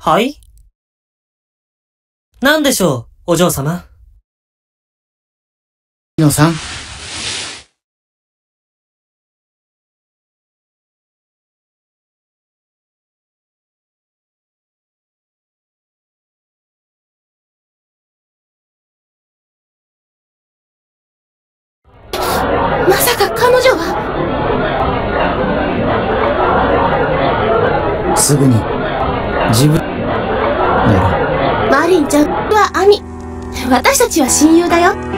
はい？何でしょう、お嬢様。 のさん。 まさか彼女は。 すぐに自分なら。 マリンちゃんはアミ。私たちは親友だよ。